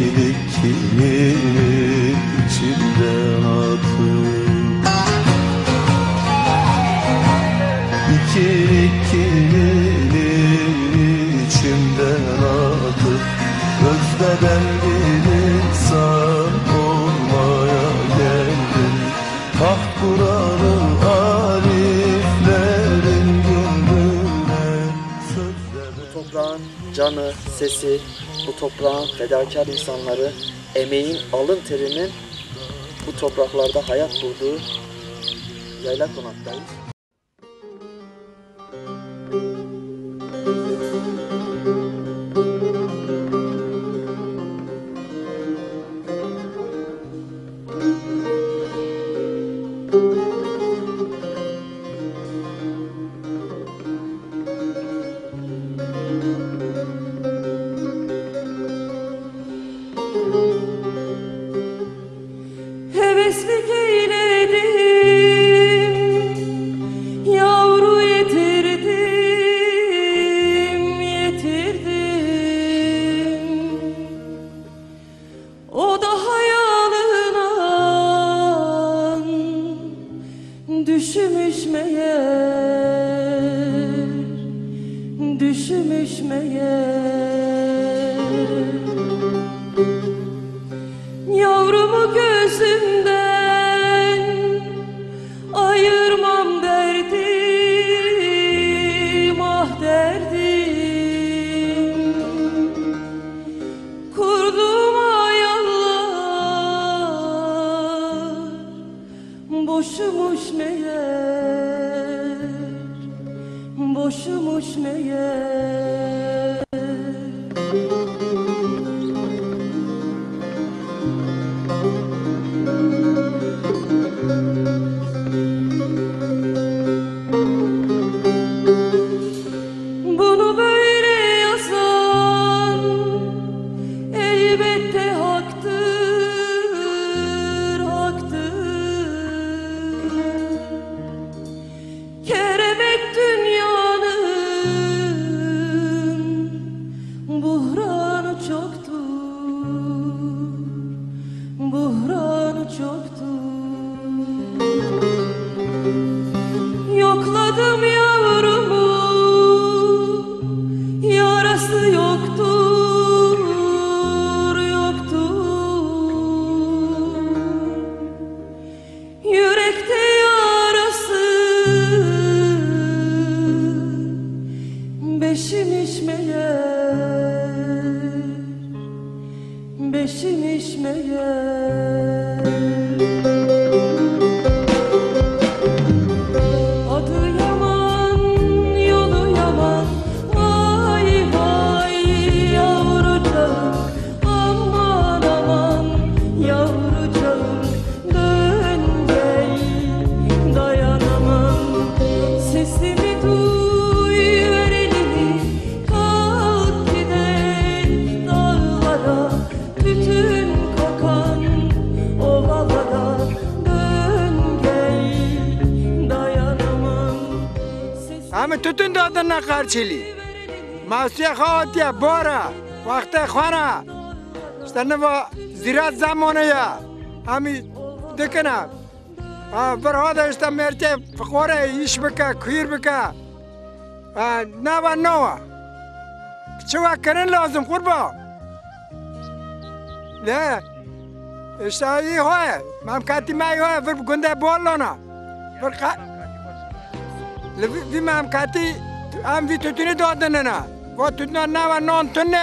kimin içinden akıp kimin içimden akıp özde ben bir insan olmaya geldim. Taht kuranın ariflerin gönlüne sözler. Bu toprağın canı, sesi, bu toprağın fedakar insanları, emeğin, alın terinin bu topraklarda hayat bulduğu yayla konaktayız. Heveslik eyledim, yavru yetirdim, yetirdim. O da hayalına düşmüş meğer, düşmüş meğer. Yavrumu gözümden ayırmam derdim, ah derdim. Kurduğum hayaller boşumuş meğer, boşumuş meğer. Bunu böyle yazan elbette haktır, haktır. Keremet dünyanın buhranı çoktur, buhranı çoktur. Yokladım yavrumu, yarası yoktur, yoktur. Yürekte yarası beşimiş meğer, beşimiş meğer. Adı yaman, yolu yaman, vay vay yavrucağım. Aman aman yavrucağım, dön gel dayanamam. Sesimi duy, ver elini, kalk gidelim dağlara. Bütün kokan ovalara, dön gel dayanamam. همه توتون دادن نقرچلی ماسیه خواتیه بارا وقت خانه استنه با زیرات زمانه یا همی دکنه برهاده اشتا مرچه فقوره ایش بکه کویر بکه نه و نه چه وقت کرن لازم قربا نه اشتا ای های ممکتی مای های فر گنده بالانا وی ممکتی هم وی توتونی دادن نه و توتنا نه و نان تنه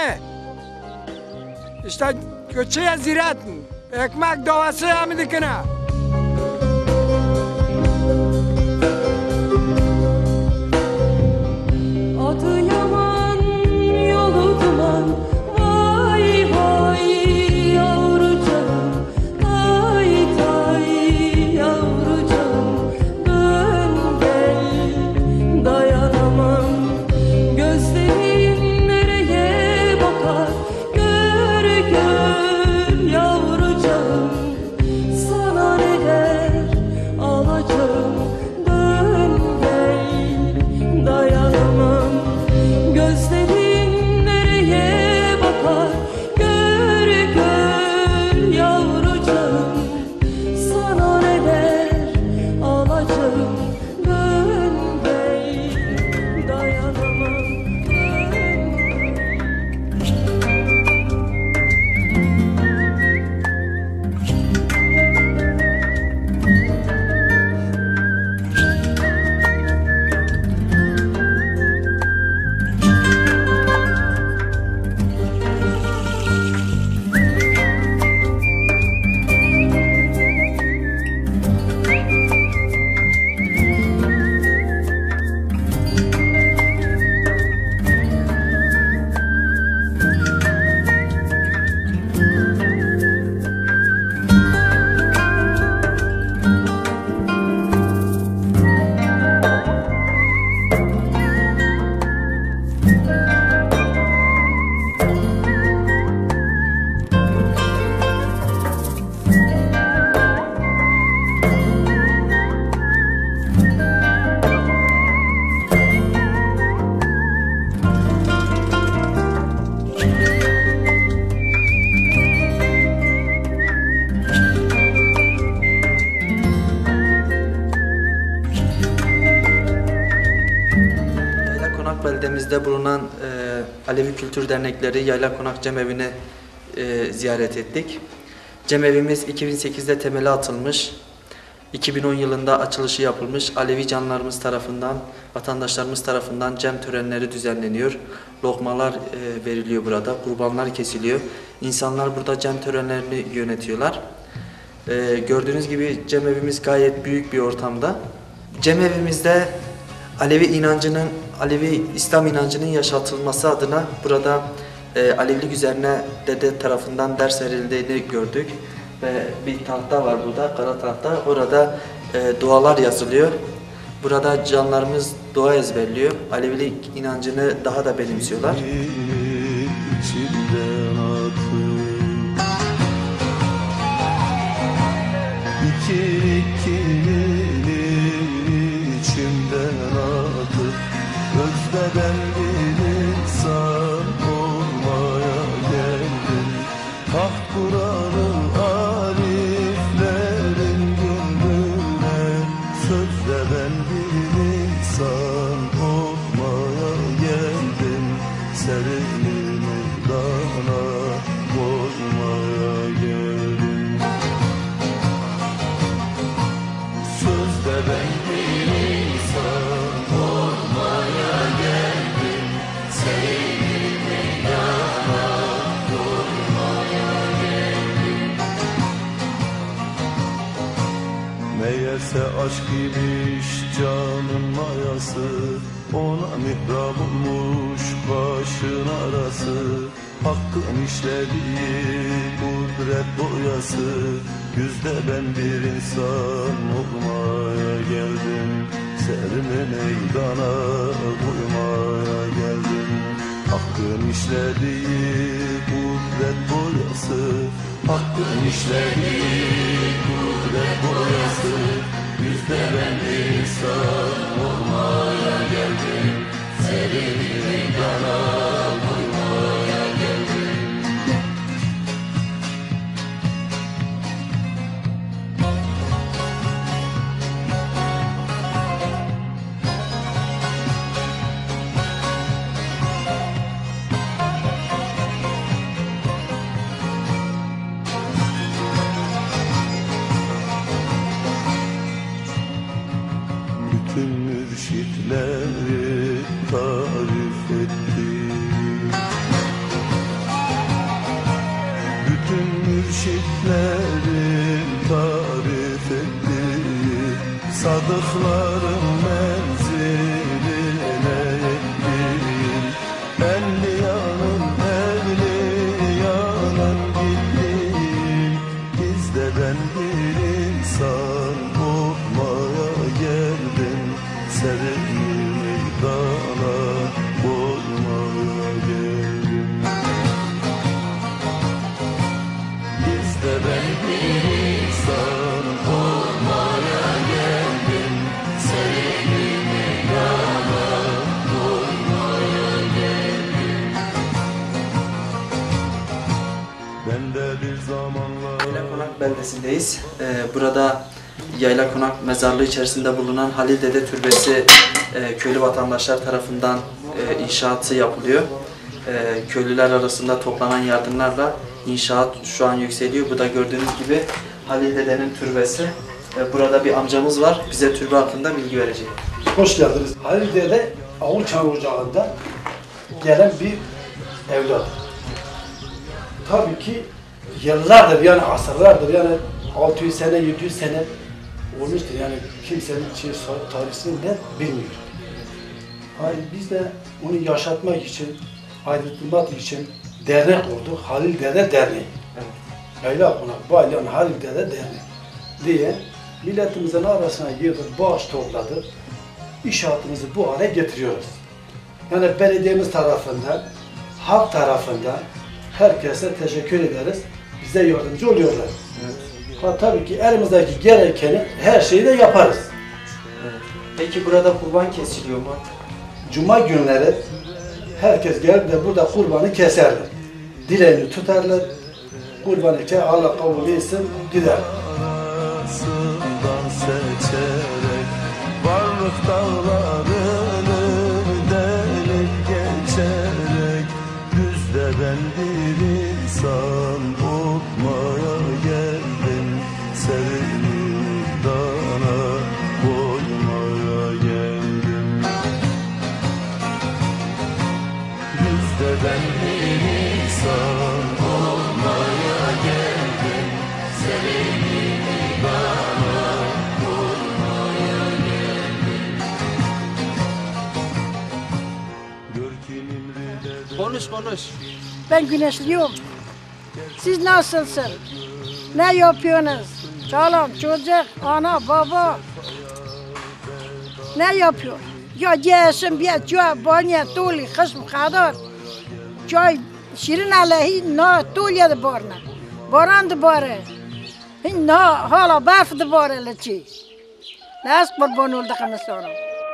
اشتا چه زیرت ekmek davası hem dikine. Adı yaman, yolu duman, vay vay yavrucağım, tay tay yavrucağım, dön gel dayanamam. Gözlerin nereye bakar, gör gör yavrucağım, sana neler alacağım, dön gel dayanamam. Gözlerin nereye ilçemizde bulunan Alevi Kültür Dernekleri Yayla Konak Cemevi'ni ziyaret ettik. Cemevimiz 2008'de temeli atılmış, 2010 yılında açılışı yapılmış. Alevi canlarımız tarafından, vatandaşlarımız tarafından cem törenleri düzenleniyor. Lokmalar veriliyor burada, kurbanlar kesiliyor. İnsanlar burada cem törenlerini yönetiyorlar. Gördüğünüz gibi cemevimiz gayet büyük bir ortamda. Cemevimizde Alevi İslam inancının yaşatılması adına burada Alevilik üzerine dede tarafından ders verildiğini gördük. Ve bir tahta var burada, kara tahta. Orada dualar yazılıyor. Burada canlarımız dua ezberliyor. Alevilik inancını daha da benimsiyorlar. İçimden atıp ikiliğini içimden atıp özleden bir insan olmaya geldim. Taht kurarım ariflerin gönlüne, sözde ben bir insan olmaya geldim. Serenimi dağına koymaya geldim. Sözde ben bir insan olmaya geldim. Serenimi dağına koymaya geldim. Meğerse aşk imiş canın mayası, ona mihrab olmuş başın arası. Hakkın işlediği kudret boyası, yüzde ben bir insan olmaya geldim. Serimi meydana koymaya geldim. Hakkın işlediği kudret boyası, hakkın işlediği kudret boyası, yüzde ben bir insan olmaya geldim. Serimi meydana koymaya geldim. Bütün mürşitleri tarif etti. Bütün mürşitleri tarif etti. Sadıkların menziline etti. Evliyanın gitti. Bizde ben bir insan olmaya geldim. Serenimi meydana koymaya geldim. Bizde ben bir insan olmaya geldim. Serenimi meydana koymaya geldim. Ben de bir zamanlar Yayla Konak beldesindeyiz. Burada Yayla Konak mezarlığı içerisinde bulunan Halil Dede Türbesi köylü vatandaşlar tarafından inşaatı yapılıyor. Köylüler arasında toplanan yardımlarla inşaat şu an yükseliyor. Bu da gördüğünüz gibi Halil Dede'nin türbesi. Burada bir amcamız var. Bize türbe hakkında bilgi verecek. Hoş geldiniz. Halil Dede Avulçan Ocağı'nda gelen bir evlat. Tabii ki yıllardır yani asırlardır yani 600 sene 700 sene olmuştur yani kimsenin tarihini de bilmiyor. Hayır, biz de onu yaşatmak için, aydınlatmak için dernek kurduk. Halil Dede Derneği. Yayla Konak Baylan Halil Dede Derneği diye milletimizin arasına girdik, bağış topladık. İnşaatımızı bu hale getiriyoruz. Yani belediyemiz tarafından, halk tarafından herkese teşekkür ederiz. Bize yardımcı oluyorlar. Evet. Tabii ki elimizdeki gerekeni her şeyi de yaparız. Evet. Peki burada kurban kesiliyor mu? Cuma günleri herkes gelip de burada kurbanı keserler. Dileğini tutarlar. Kurbanı ke Allah kabul etsin gider. arasından seçerek varlık dağlarını delip korkmaya geldim. Sevdana koymaya geldim. Bizden bir insan olmaya geldim. Sevgimi bana koymaya geldim. Gör ki Nimri'de Konuş. Ben güneşliyim. Siz nasılsın? Ne yapıyorsunuz? Çoluk, çocuk, ana, baba. Ne yapıyor? Ya gelsin bir çay, banyo, tuli, kısım kadar. Çay, şirin aleyhi, na, tuli de barına. Baran da barı. Na, hala barf da barı leçi. Nasıl kurban oldu kımıslanım?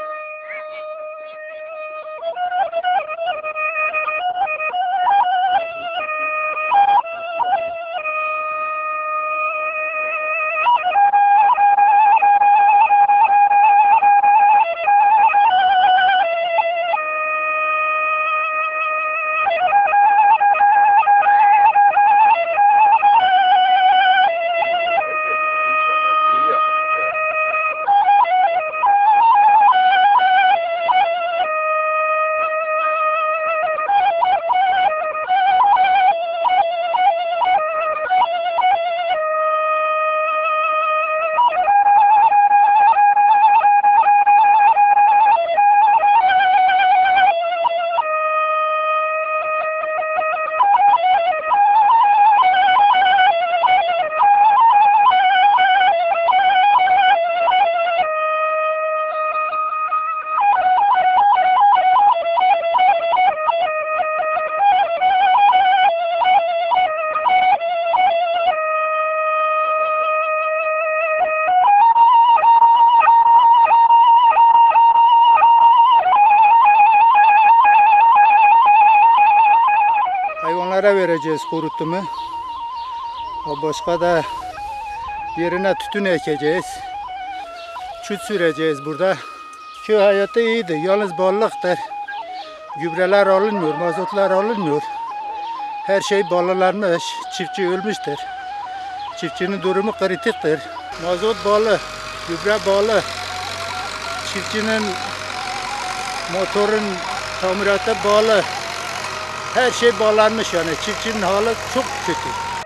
Hayvanlara vereceğiz kurutumu. Başka da yerine tütün ekeceğiz. Çüt süreceğiz burada. Köy hayatı iyidir. Yalnız balıktır. Gübreler alınmıyor, mazotlar alınmıyor. Her şey balılanmış. Çiftçi ölmüştür. Çiftçinin durumu kritiktir. Mazot balı, gübre balı. Çiftçinin motorun tamiratı balı. Her şey bağlanmış yani. Çiftçinin hali çok kötü.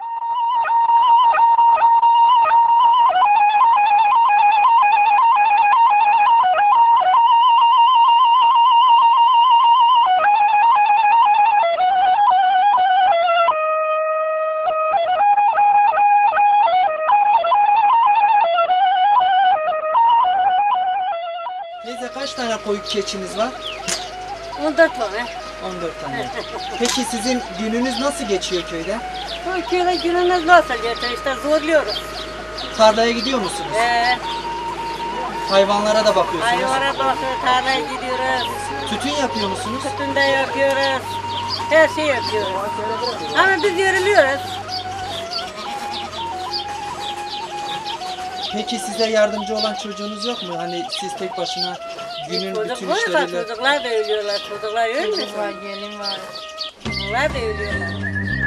Teyze kaç tane koyun keçiniz var? 14 var. 14 tane. Peki sizin gününüz nasıl geçiyor köyde? Bu köyde günümüz nasıl geçiyor? İşte zorluyoruz. Tarlaya gidiyor musunuz? Hayvanlara da bakıyorsunuz. Hayvana bakıyoruz, tarlaya gidiyoruz. Tütün yapıyor musunuz? Tütün de yapıyoruz. Her şey yapıyoruz. Ama biz yoruluyoruz. Peki size yardımcı olan çocuğunuz yok mu? Hani siz tek başına günün bütün Çocuklar var, işleriyle... çocuklar da ölüyorlar. Çocuklar ölmüyor. Var, gelin var. Çocuklar da ölüyorlar.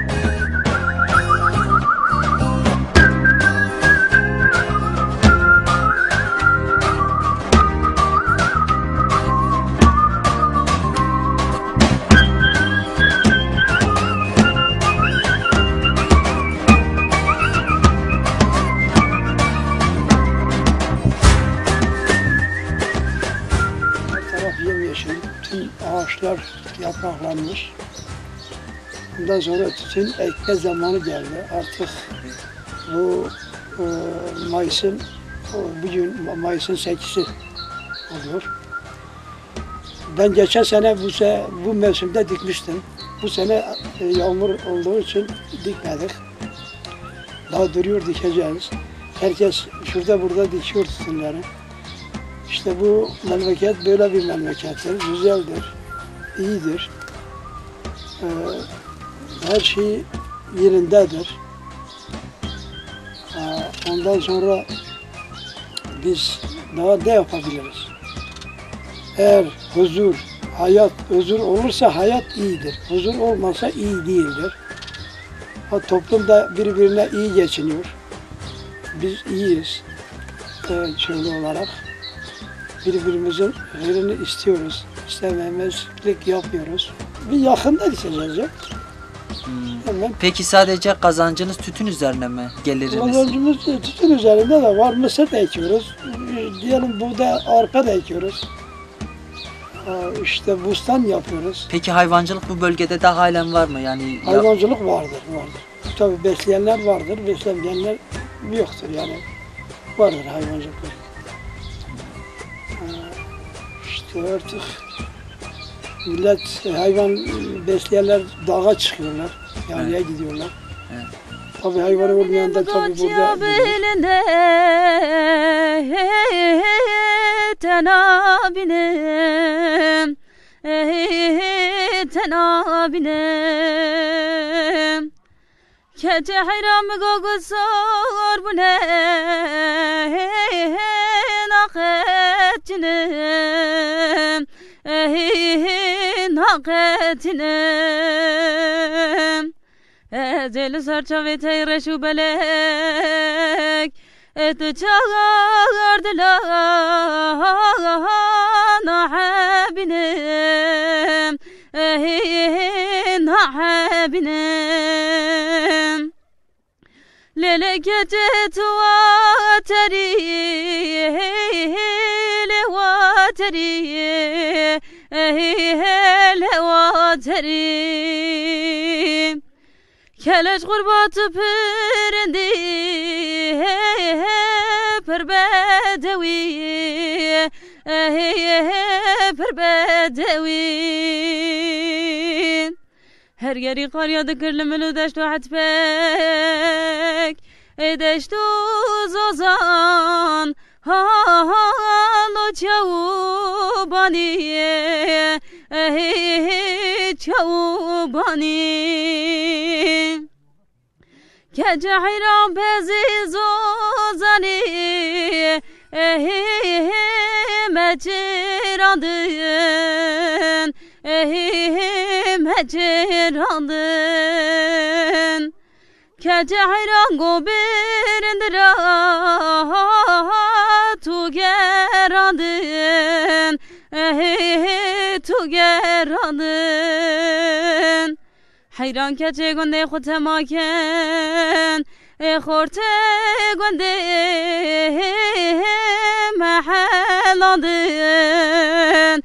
Yemyeşil, tüm ağaçlar yapraklanmış. Bundan sonra tütün ekme zamanı geldi. Artık bu bugün Mayıs'ın 8'i oluyor. Ben geçen sene bu mevsimde dikmiştim. Bu sene yağmur olduğu için dikmedik. Daha duruyor, dikeceğiz. Herkes şurada burada dikiyor tütünleri. İşte bu memleket böyle bir memlekettir, güzeldir, iyidir. Her şey yerindedir. Ondan sonra biz daha ne yapabiliriz? Eğer huzur, hayat, huzur olursa hayat iyidir. Huzur olmasa iyi değildir. O toplum da birbirine iyi geçiniyor. Biz iyiyiz. Şöyle olarak. Birbirimizin hayrını istiyoruz. İstememezlik yapmıyoruz. Bir yakında düşeceğiz ya. Hemen. Peki sadece kazancınız tütün üzerine mi? Geliriniz? Kazancımız tütün üzerinde de var. Mısır da ekiyoruz. Diyelim buğday, arpa da ekiyoruz. İşte bustan yapıyoruz. Peki hayvancılık bu bölgede de halen var mı? Yani Hayvancılık vardır. Tabii besleyenler vardır, beslemeyenler yoktur yani. Vardır hayvancılık. İşte artık millet hayvan besleyenler dağa çıkıyorlar, yaylaya gidiyorlar. Evet. Tabii hayvanı olmayan da tabii burada Kece hayram gogusor bu ne naketinem naketinem Ecel sarçave teyreşu belek et çağırdılar nahabinem nahabinem للكتت واتري لواتري لواتري كلاش غربات برندي بربدوي بربدوي her yeri kar yağdı kırlımını deştu hatpek deştu zozan halo çavubani çavubani Kece hayran bezi zozani mecerandın mecerandın Kece hayran gobirindira tu gerandın tu gerandın Hayran kece gonde khutemaken khorte gonde mahalandın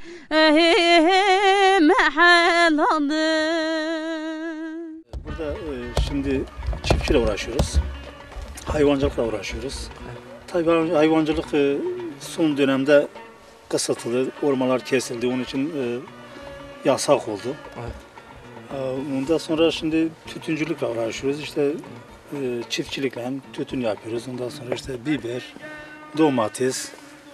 mahalandın Burada şimdi çiftçiyle uğraşıyoruz. Hayvancılıkla uğraşıyoruz. Tabii hayvancılık son dönemde kısıtlı, ormanlar kesildi. Onun için yasak oldu. Evet. Ondan sonra şimdi tütüncülükle uğraşıyoruz. İşte çiftçilikle hem tütün yapıyoruz. Ondan sonra işte biber, domates,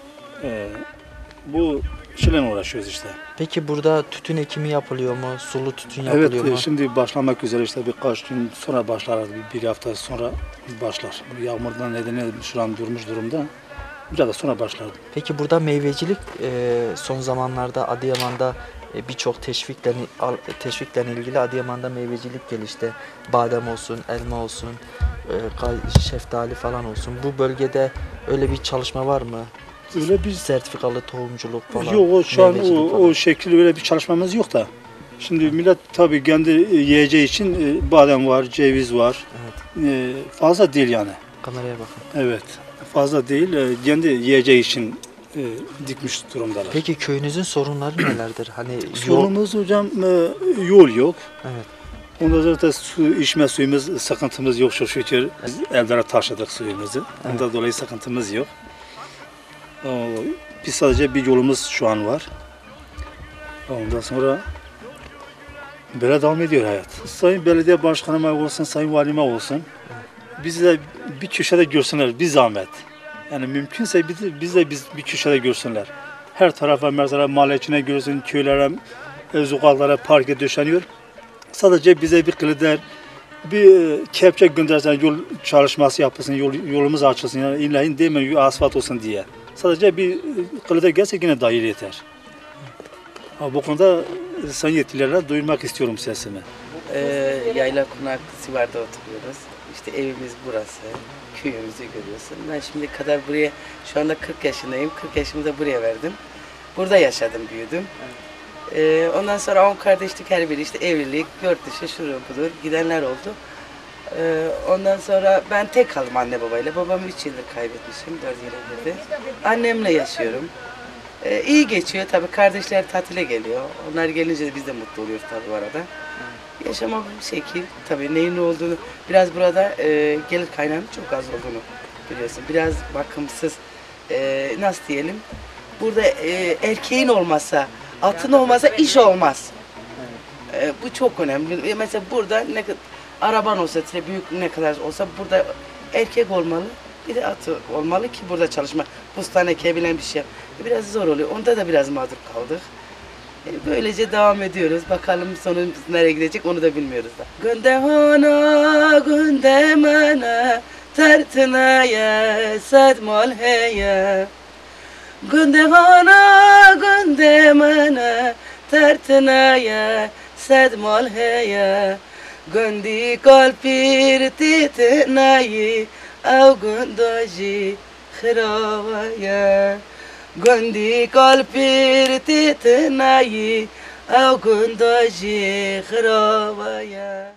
bu şeyle uğraşıyoruz işte. Peki burada tütün ekimi yapılıyor mu? Sulu tütün yapılıyor mu? Evet, şimdi başlamak üzere işte birkaç gün sonra başlar, bir hafta sonra başlar. Yağmurdan nedeniyle şu an durmuş durumda. Biraz da sonra başlar. Peki burada meyvecilik son zamanlarda Adıyaman'da birçok teşvikle ilgili Adıyaman'da meyvecilik gelişti. Badem olsun, elma olsun, şeftali falan olsun. Bu bölgede öyle bir çalışma var mı? Öyle bir Sertifikalı tohumculuk falan. Yok, şu an falan. o şekilde böyle bir çalışmamız yok da. Şimdi millet tabii kendi yiyeceği için badem var, ceviz var. Evet. Fazla değil yani. Kameraya bakın. Evet, fazla değil. Kendi yiyeceği için dikmiş durumdalar. Peki köyünüzün sorunları nelerdir? Hani Sorunumuz hocam yol yok. Evet. Onda zaten içme suyumuz, sıkıntımız yok çok şükür. Evlere taşıdık suyumuzu. Ondan dolayı sıkıntımız yok. Biz sadece bir yolumuz şu an var. Ondan sonra böyle devam ediyor hayat. Sayın belediye başkanıma olsun, sayın valime olsun. Bizi de bir köşede görsünler, bir zahmet. Yani mümkünse biz bir köşede görsünler. Her tarafa mesela mahalle içine görsün, köylere, sokaklara, parke döşeniyor. Sadece bize bir klider, bir kepçe göndersen, yol çalışması yapılsın, yolumuz açılsın. Yani illa demiyor asfalt olsun diye. Sadece bir klider gelse yine dahil yeter. Bu konuda sayın yetkililerle duyurmak istiyorum sesimi. Yayla Konak Sivar'da oturuyoruz. İşte evimiz burası. Köyümüzü görüyorsun. Ben şimdi kadar buraya, şu anda 40 yaşındayım. 40 yaşımı da buraya verdim. Burada yaşadım, büyüdüm. Ondan sonra 10 kardeşlik her biri işte evlilik, yurt dışı, şuraya budur gidenler oldu. Ondan sonra ben tek kaldım anne babayla. Babamı 3 yıldır kaybetmişim, 4 yıl girdi. Annemle yaşıyorum. İyi geçiyor tabii, kardeşler tatile geliyor. Onlar gelince de biz de mutlu oluyoruz tabii bu arada. Yaşama bir şekil, tabii neyin ne olduğunu, biraz burada gelir kaynağının çok az olduğunu biliyorsun. Biraz bakımsız, nasıl diyelim, burada erkeğin olmazsa, altın olmazsa iş olmaz. Bu çok önemli. Mesela burada ne kadar araban olsa, büyük ne kadar olsa burada erkek olmalı. Bir de atı olmalı ki burada çalışma. Bustan ekebilen bir şey. Biraz zor oluyor. Onda da biraz mağdur kaldık. Böylece devam ediyoruz. Bakalım sonumuz nereye gidecek onu da bilmiyoruz da. Günde hana, günde mana, tertinaya, sedmal heye. Günde hana, günde mana, tertinaya, sedmal heye. Gündi kalpir titnayi, av gündoji khravaya. Gündi kalpir titnayi, av gündoji khravaya.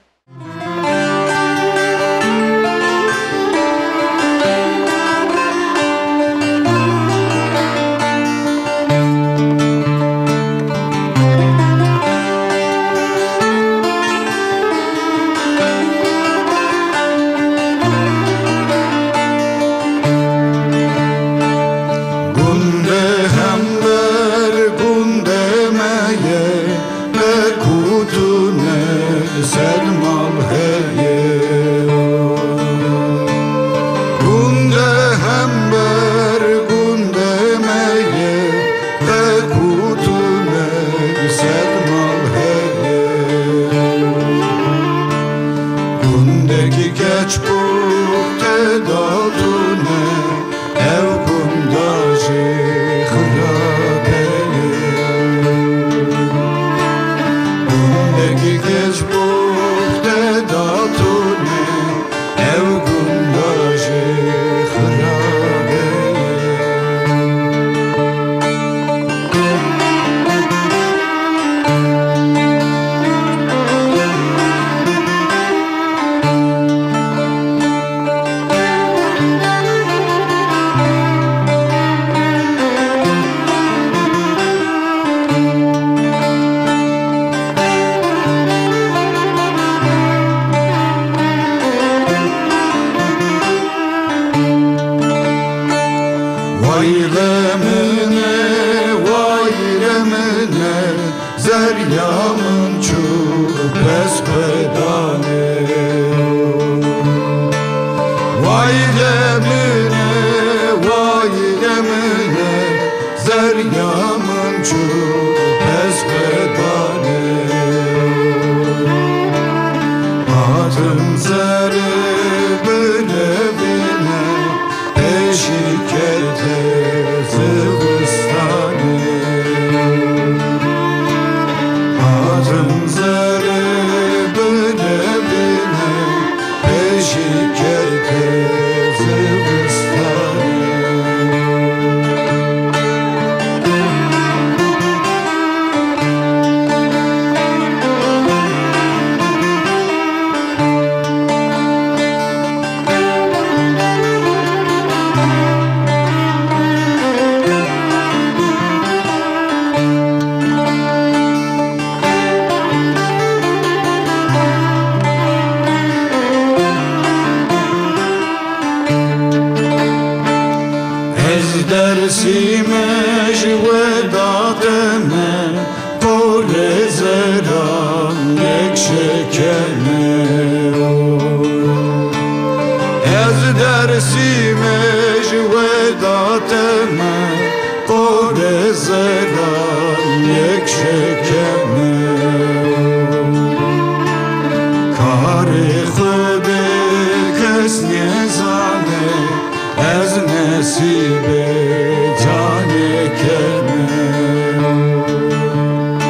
nesibe cane keme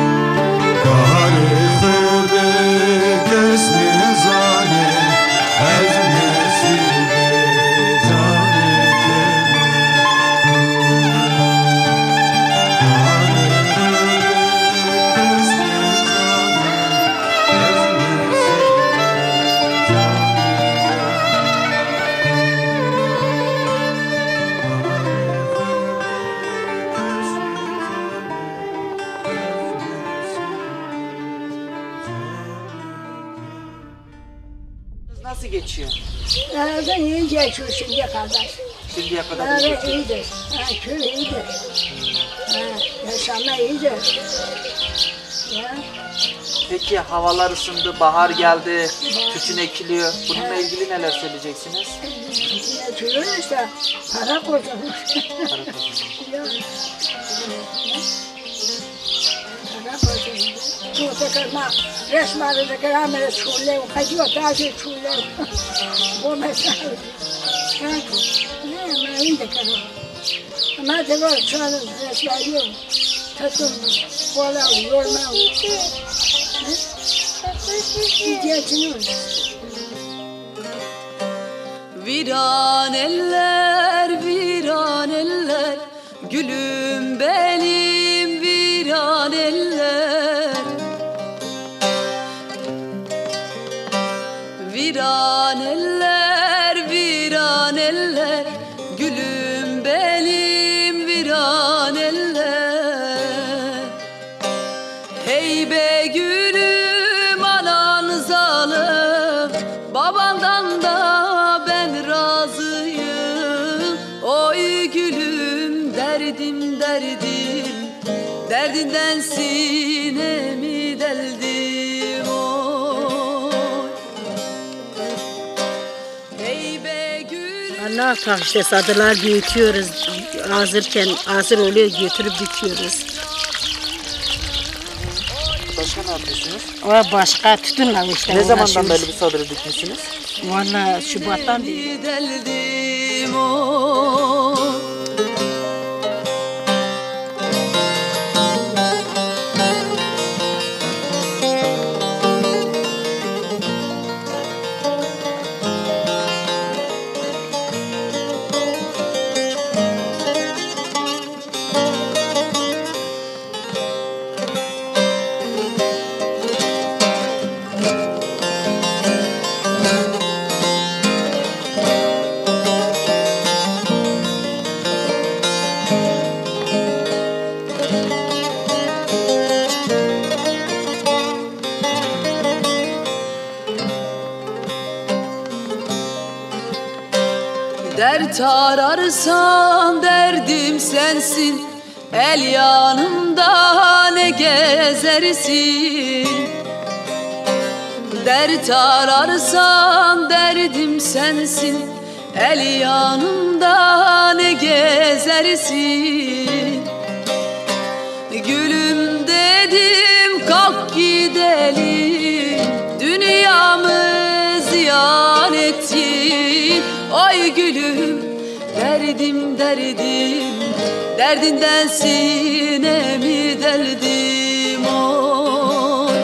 geçiyor? Evden iyi geçiyor şimdiye kadar. Şimdiye kadar iyi Evet geçiyor. iyidir. Köy iyidir. Yaşama iyidir. Ya. Peki havalar ısındı, bahar geldi, tütün ekiliyor. Bununla ilgili neler söyleyeceksiniz? Ne çürürse para kazanır. Para kazanıyor. Ya. Para kazanır. Tuğda kırma. Resmarı da kıramere çuğurlar. Kaçıyor taze çuğurlar. Bu mesela. Ne ama indi kırma. Ama da var çağırır. Resmarı yok. Tatım. Kola yorma. İhtiyacını olur. Viran eller, viran eller, gülüm benim viran eller. Viran eller, viran eller, gülüm benim viran eller. Hey be gülüm anan zalim, babandan da ben razıyım. Oy gülüm derdim derdim, derdinden sinemi deldim oy. Hey be gülüm. Ne yapalım işte sadılar büyütüyoruz. Hazır oluyor götürüp dikiyoruz. Başka ne yapıyorsunuz? O başka tütünle işte. Ne zamandan beri bu sadırı dikmişsiniz? Valla Şubat'tan beri. Deldim oy. Dert ararsan derdim sensin, el yanımda ne gezersin. Dert ararsan derdim sensin, el yanımda ne gezersin. Gülüm dedim kalk gidelim, dünyamı ziyan ettin. Ay gülüm derdim derdim, derdinden sinemi deldim oy.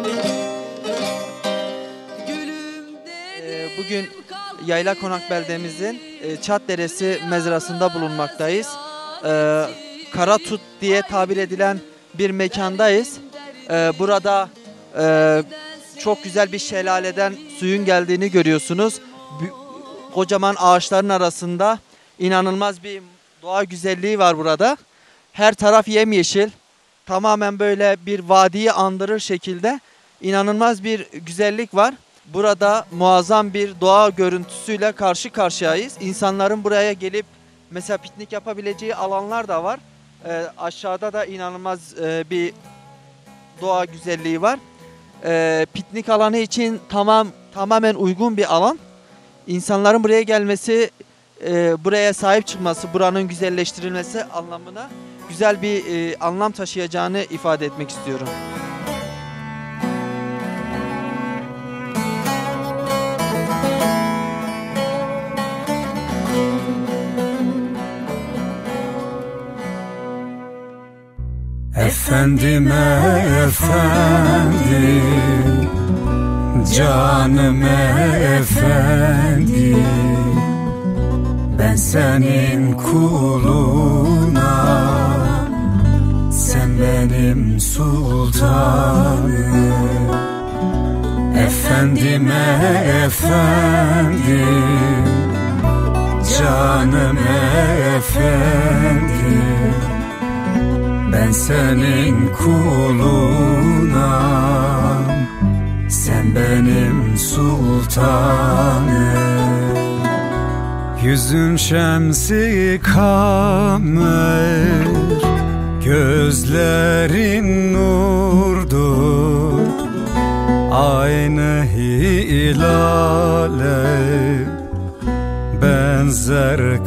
Bugün Yayla Konak beldemizin Çatderesi mezrasında bulunmaktayız. Karatut diye tabir edilen bir mekandayız. Burada çok güzel bir şelaleden suyun geldiğini görüyorsunuz. Kocaman ağaçların arasında inanılmaz bir doğa güzelliği var burada. Her taraf yemyeşil. Tamamen böyle bir vadiyi andırır şekilde inanılmaz bir güzellik var. Burada muazzam bir doğa görüntüsüyle karşı karşıyayız. İnsanların buraya gelip mesela piknik yapabileceği alanlar da var. Aşağıda da inanılmaz bir doğa güzelliği var. Piknik alanı için tamamen uygun bir alan. İnsanların buraya gelmesi, buraya sahip çıkması, buranın güzelleştirilmesi anlamına güzel bir anlam taşıyacağını ifade etmek istiyorum. Efendime efendim, canım efendim, ben senin kuluna, sen benim sultanım. Efendime efendim, canım efendim, ben senin kulunam, sen benim sultanım. Yüzün şemsi kamer, gözlerin nurdur, aynı hilale benzer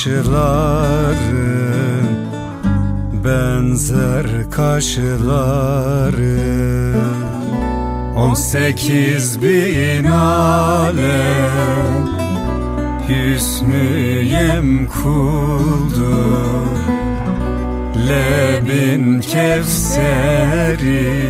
kaşların, benzer kaşların. 18 bin alem hüsnüyem kuldur, lebin kevseri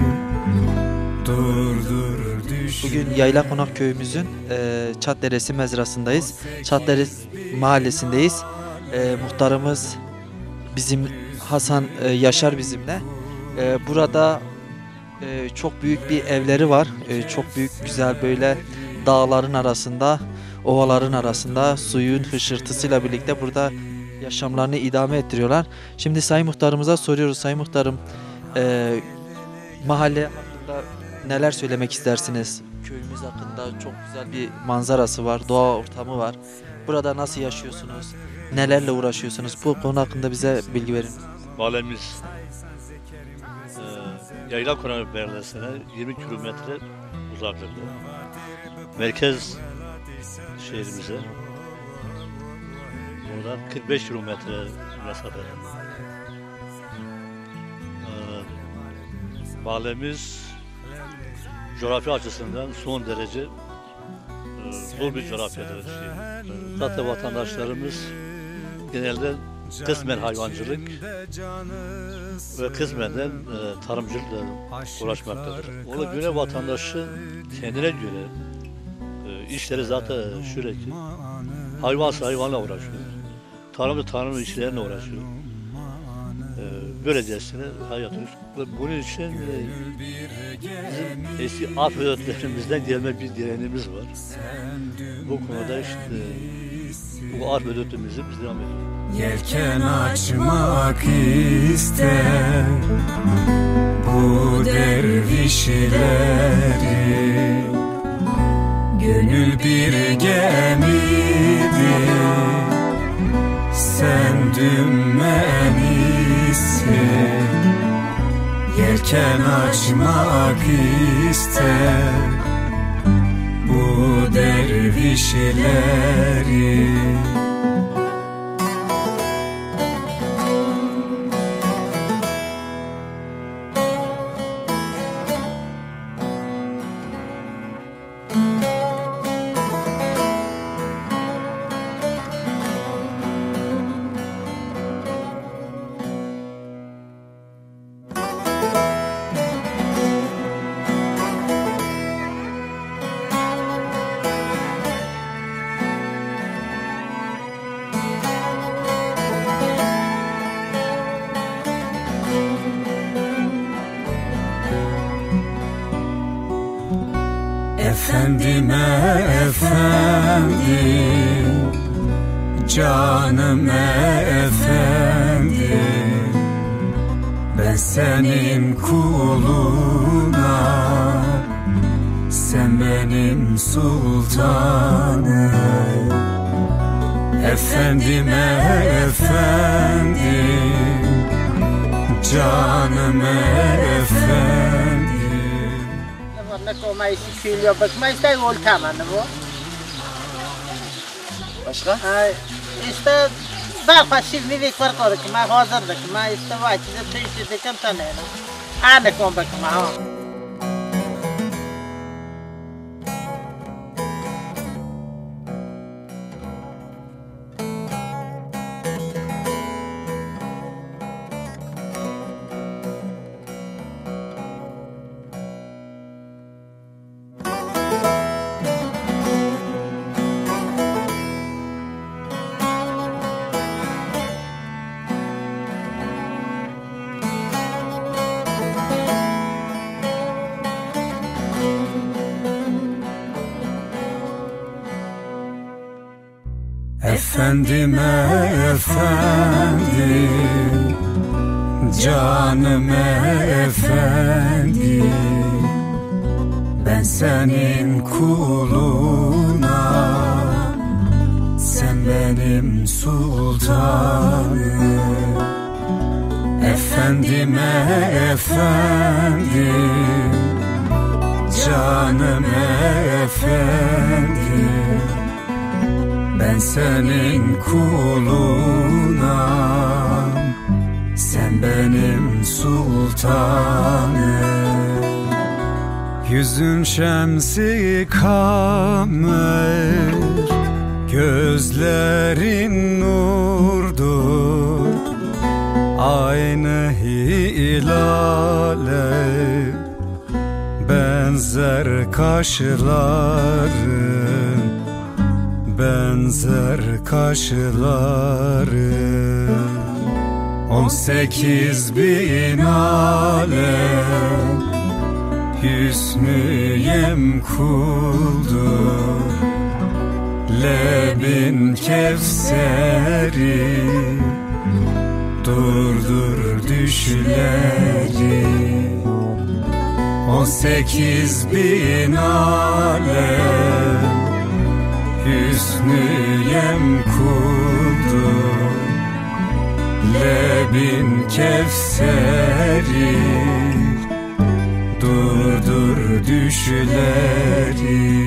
durdur düşün. Bugün Yayla Konak köyümüzün Çatderesi mezrasındayız. Çatderesi mahallesindeyiz. Muhtarımız bizim Hasan Yaşar bizimle. Burada çok büyük bir evleri var. Çok büyük, güzel, böyle dağların arasında, ovaların arasında suyun hışırtısıyla birlikte burada yaşamlarını idame ettiriyorlar. Şimdi Sayın Muhtarımıza soruyoruz. Sayın Muhtarım, mahalle hakkında neler söylemek istersiniz? Köyümüz hakkında çok güzel bir manzarası var, doğa ortamı var. Burada nasıl yaşıyorsunuz? Nelerle uğraşıyorsunuz? Bu konu hakkında bize bilgi verin. Mahallemiz Yayla Konak beldesine 20 kilometre uzaklıkta. Merkez şehrimize buradan 45 kilometre mesafede. Mahallemiz coğrafya açısından son derece zor bir coğrafyadır. Zaten vatandaşlarımız genelde kısmen hayvancılık ve kısmen tarımcılıkla uğraşmaktadır. Ona göre vatandaşın kendine göre işleri zaten şöyle ki hayvansa hayvanla uğraşıyor, tarım işlerine uğraşıyor. Böylecesine hayatını. Bunun için bizim eski atfedötlerimizden gelme bir direnimiz var. Bu konuda işte bu atfedötümüzü biz devam ediyoruz. Yelken açmak ister bu dervişleri, gönül bir gemidir, sen dümenisin. Yelken açmak ister bu dervişleri. Efendime efendim, canım efendim, ben senin kuluna, sen benim sultanım. Efendime efendim, canım efendim. Komai sikiliyor bakma işte voltama ne bu? Başka? İşte daha pasif bir fark var ki ma hazırdık ma işte var ki de teyze kan tane. Ana kom bakma ha. Efendime efendim, canım efendim, ben senin kuluna, sen benim sultanım. Efendime efendim, canım efendim, ben senin kulunam, sen benim sultanım. Yüzün şemsi kamer, gözlerin nurdur, aynı hilale benzer kaşların, benzer kaşların. 18.000 alem hüsnü kuldur, lebin kevseri durdur düşleri. 18.000 alem hüsnü kuldur, lebin kevseri durdur düşleri.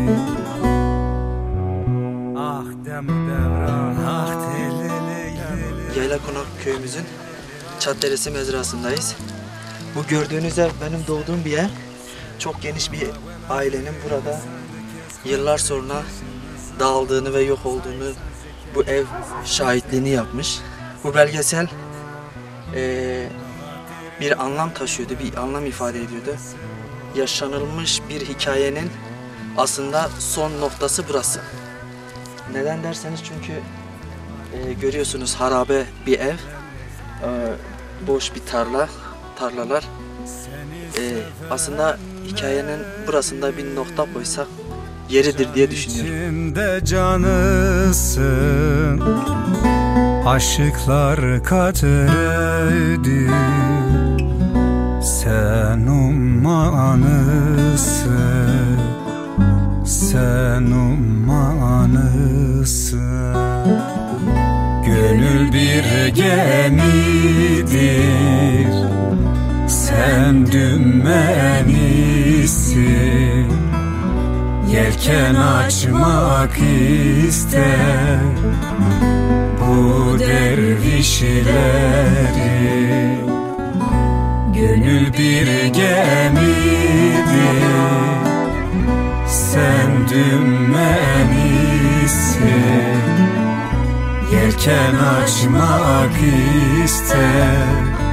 Ah demudevran, ah telele. Yaylakonak köyümüzün Çatderesi mezrasındayız. Bu gördüğünüz ev benim doğduğum bir yer. Çok geniş bir ailenin burada yıllar sonra dağıldığını ve yok olduğunu bu ev şahitliğini yapmış. Bu belgesel bir anlam taşıyordu, bir anlam ifade ediyordu. Yaşanılmış bir hikayenin aslında son noktası burası. Neden derseniz çünkü görüyorsunuz harabe bir ev, boş bir tarlalar. Aslında hikayenin burasında bir nokta koysak yeridir diye düşünüyorum. İçinde canısın, aşıklar kaderdi, sen ummanısın, sen ummanısın. Gönül bir gemidir, sen dümenisin, yelken açmak ister bu dervişleri. Gönül bir gemidir, sen dümenisin, yelken açmak ister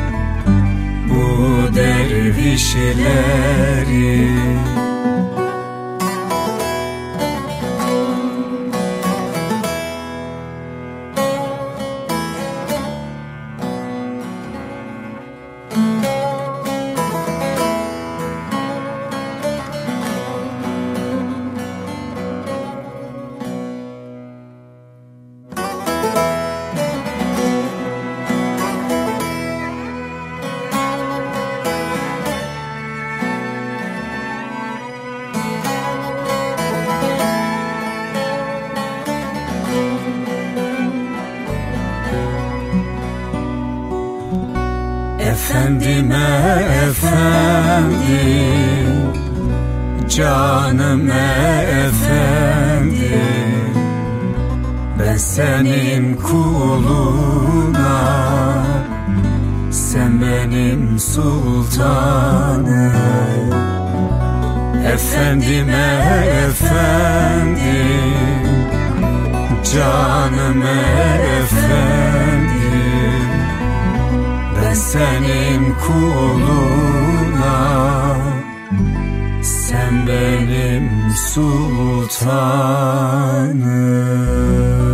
bu dervişleri. Efendime efendim, canım efendim, ben senin kuluna, sen benim sultanım. Efendime efendim, canım efendim, ben senin kuluna, sen benim sultanım.